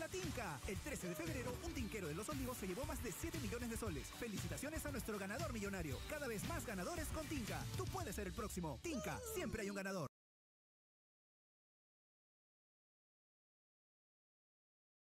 la Tinca. El 13 de febrero, un tinquero de Los Olivos se llevó más de 7 millones de soles. Felicitaciones a nuestro ganador millonario. Cada vez más ganadores con Tinca. Tú puedes ser el próximo. Tinca, siempre hay un ganador.